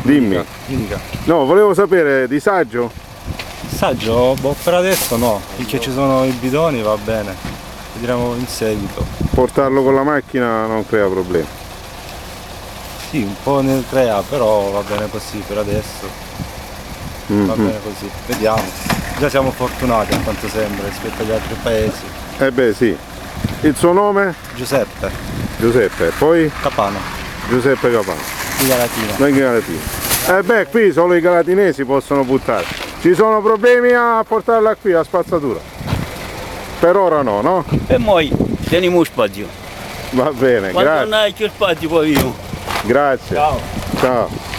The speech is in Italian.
Dimmi. Indica. No, volevo sapere, disagio? Saggio? Boh, per adesso no, finché ci sono i bidoni va bene, vedremo in seguito. Portarlo con la macchina non crea problemi. Sì, un po' ne crea, però va bene così per adesso. Va bene così, vediamo. Già siamo fortunati a quanto sembra rispetto agli altri paesi. Eh beh sì. Il suo nome? Giuseppe, Giuseppe, poi? Capano, Giuseppe Capano. di Galatina. Noi galatini. Eh beh, qui solo i galatinesi possono buttare. Ci sono problemi a portarla qui a spazzatura? Per ora no, no? E noi teniamo spazio. Va bene, Quando grazie. non hai più spazio poi vivo. Grazie. Ciao. Ciao.